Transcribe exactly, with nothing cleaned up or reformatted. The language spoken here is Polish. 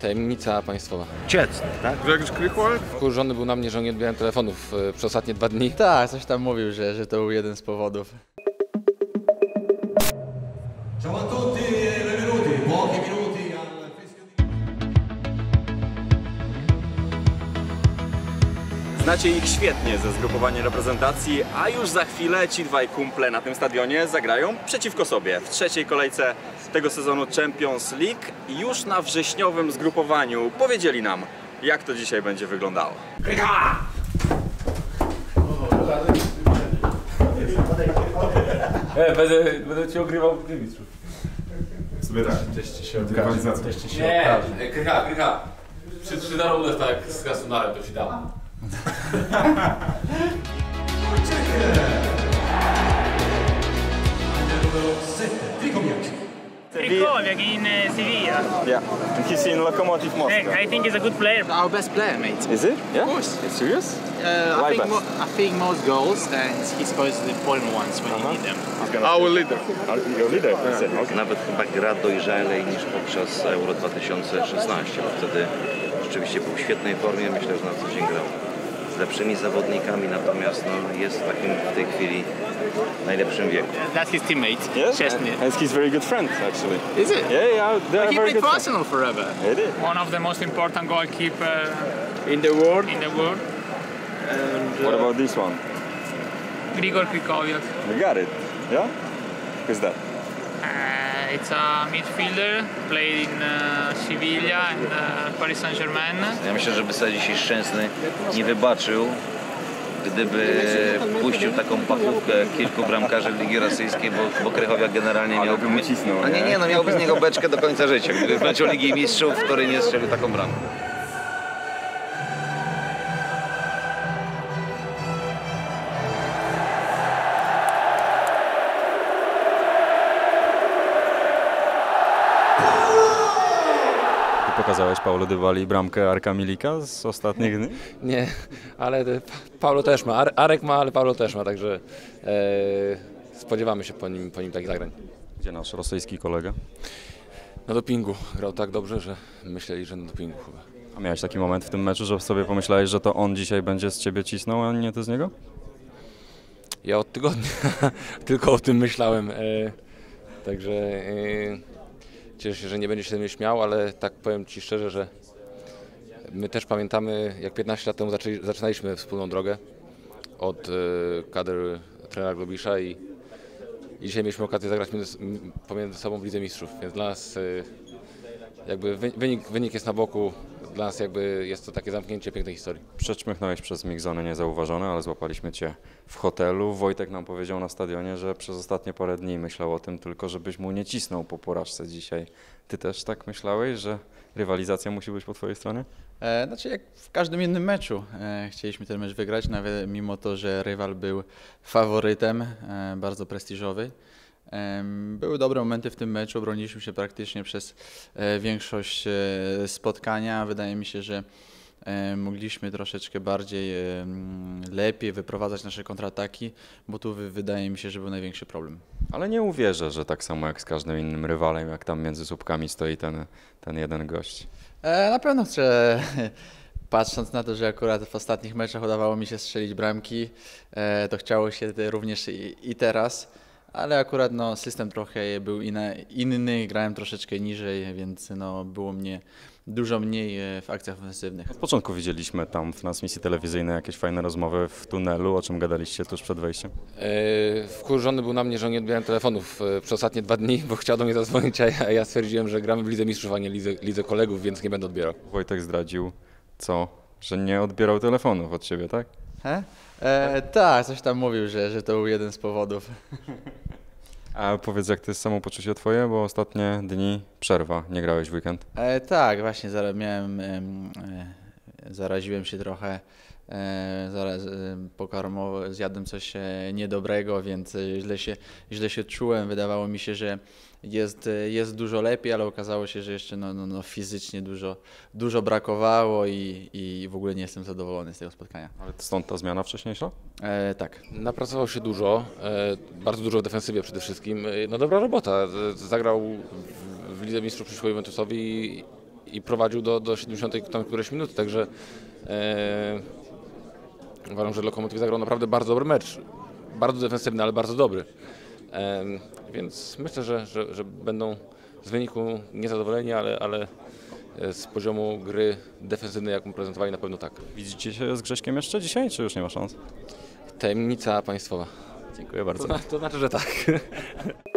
Tajemnica państwowa. Ciecny, tak? Grzegorz Krychol? Wkurzony był na mnie, że nie odbierałem telefonów e, przez ostatnie dwa dni. Tak, coś tam mówił, że, że to był jeden z powodów. Ciao a tutti e benvenuti, pochi minuti al fischio di... Znacie ich świetnie ze zgrupowania reprezentacji, a już za chwilę ci dwaj kumple na tym stadionie zagrają przeciwko sobie w trzeciej kolejce tego sezonu Champions League. Już na wrześniowym zgrupowaniu powiedzieli nam, jak to dzisiaj będzie wyglądało. E, będę, będę ci ogrywał w mistrzu. Sobie tak, teście się odkaże. Teście się Nie, krycha, krycha. Przy trzy na równość tak z Krasnodarem to ci dam. Krychowiak in uh, Sevilla. Yeah, and he's in Lokomotiv Moscow. I think he's a good player. Our best player, mate. Is it? Yeah? Of course. It's serious? Uh, Why I, think best? mo I think most goals, and he's supposed to the important ones when Uh-huh. you need them. He's gonna... Our leader. Your leader? Yeah. Okay. Nawet chyba gra dojrzalej niż podczas Euro dwa tysiące szesnaście, bo wtedy rzeczywiście był w świetnej formie, myślę, że na co dzień grał z lepszymi zawodnikami, natomiast no, jest w takim w tej chwili najlepszym wieku. That's his teammate, Yes? Chesney. And he's very good friend, actually. Is it? Yeah, yeah, they're He very played good for friends. Arsenal forever. It is. One of the most important goalkeeper In the world. in the world. And, What about this one? Grigor Krychowiak. You got it. Yeah? Who's that? Uh, it's a midfielder, played in uh, Sevilla and uh, Paris Saint-Germain. Ja myślę, że by sobie dzisiaj Szczęsny nie wybaczył, gdyby puścił taką pachówkę kilku bramkarzy Ligi Rosyjskiej, bo, bo Krychowiak generalnie Ale miałby... by mu cisnął, A nie, nie? nie, no miałby z niego beczkę do końca życia, gdyby w meczu Ligi Mistrzów, w której nie strzelił taką bramkę. Pokazałeś Paulo Dybali bramkę Arka Milika z ostatnich dni? Nie, ale e, Paulo też ma. Ar Arek ma, ale Paulo też ma, także e, spodziewamy się po nim, po nim takich zagrań. Gdzie nasz rosyjski kolega? Na dopingu grał tak dobrze, że myśleli, że na dopingu chyba. A miałeś taki moment w tym meczu, że sobie pomyślałeś, że to on dzisiaj będzie z ciebie cisnął, a nie ty z niego? Ja od tygodnia tylko o tym myślałem, e, także e, cieszę się, że nie będzie się ze mnie śmiał, ale tak powiem Ci szczerze, że my też pamiętamy, jak piętnaście lat temu zaczęli, zaczynaliśmy wspólną drogę od e, kadr trenera Globisza i, i dzisiaj mieliśmy okazję zagrać między, pomiędzy sobą w Lidze Mistrzów, więc dla nas e, jakby wynik, wynik jest na boku, dla nas jakby jest to takie zamknięcie pięknej historii. Przeczmychnąłeś przez migzony niezauważone, ale złapaliśmy cię w hotelu. Wojtek nam powiedział na stadionie, że przez ostatnie parę dni myślał o tym tylko, żebyś mu nie cisnął po porażce dzisiaj. Ty też tak myślałeś, że rywalizacja musi być po twojej stronie? E, znaczy jak w każdym innym meczu e, chcieliśmy ten mecz wygrać, nawet mimo to, że rywal był faworytem, e, bardzo prestiżowy. E, były dobre momenty w tym meczu, broniliśmy się praktycznie przez e, większość e, spotkania. Wydaje mi się, że e, mogliśmy troszeczkę bardziej, e, lepiej wyprowadzać nasze kontrataki, bo tu wy, wydaje mi się, że był największy problem. Ale nie uwierzę, że tak samo jak z każdym innym rywalem, jak tam między słupkami stoi ten, ten jeden gość. E, na pewno chcę, patrząc na to, że akurat w ostatnich meczach udawało mi się strzelić bramki, e, to chciało się również i, i teraz, ale akurat no, system trochę był inny, inny, grałem troszeczkę niżej, więc no, było mnie dużo mniej w akcjach ofensywnych. Od początku widzieliśmy tam w transmisji telewizyjnej jakieś fajne rozmowy w tunelu, o czym gadaliście tuż przed wejściem. E, wkurzony był na mnie, że nie odbierałem telefonów e, przez ostatnie dwa dni, bo chciał do mnie zadzwonić, a ja, ja stwierdziłem, że gramy w Lidze Mistrzów, a nie Lidze, Lidze Kolegów, więc nie będę odbierał. Wojtek zdradził, co? Że nie odbierał telefonów od ciebie, tak? He? E, tak, coś tam mówił, że, że to był jeden z powodów. A powiedz, jak to jest samopoczucie twoje, bo ostatnie dni przerwa, nie grałeś w weekend. E, tak, właśnie zara miałem, e, zaraziłem się trochę, e, zaraz e, pokarmowo zjadłem coś e, niedobrego, więc e, źle się, źle się czułem. Wydawało mi się, że jest, jest dużo lepiej, ale okazało się, że jeszcze no, no, no, fizycznie dużo, dużo brakowało i, i w ogóle nie jestem zadowolony z tego spotkania. Ale stąd ta zmiana wcześniejsza? E, tak. Napracował się dużo, e, bardzo dużo w defensywie przede wszystkim. E, no dobra robota, e, zagrał w, w Lidze Mistrzów przyszło Juventusowi i, i prowadził do, do siedemdziesiątej tam któreś minuty, także e, uważam, że Lokomotiv zagrał naprawdę bardzo dobry mecz. Bardzo defensywny, ale bardzo dobry. E, więc myślę, że, że, że będą z wyniku niezadowoleni, ale, ale z poziomu gry defensywnej, jaką prezentowali, na pewno tak. Widzicie się z Grześkiem jeszcze dzisiaj, czy już nie ma szans? Tajemnica państwowa. Dziękuję bardzo. To, to znaczy, że tak.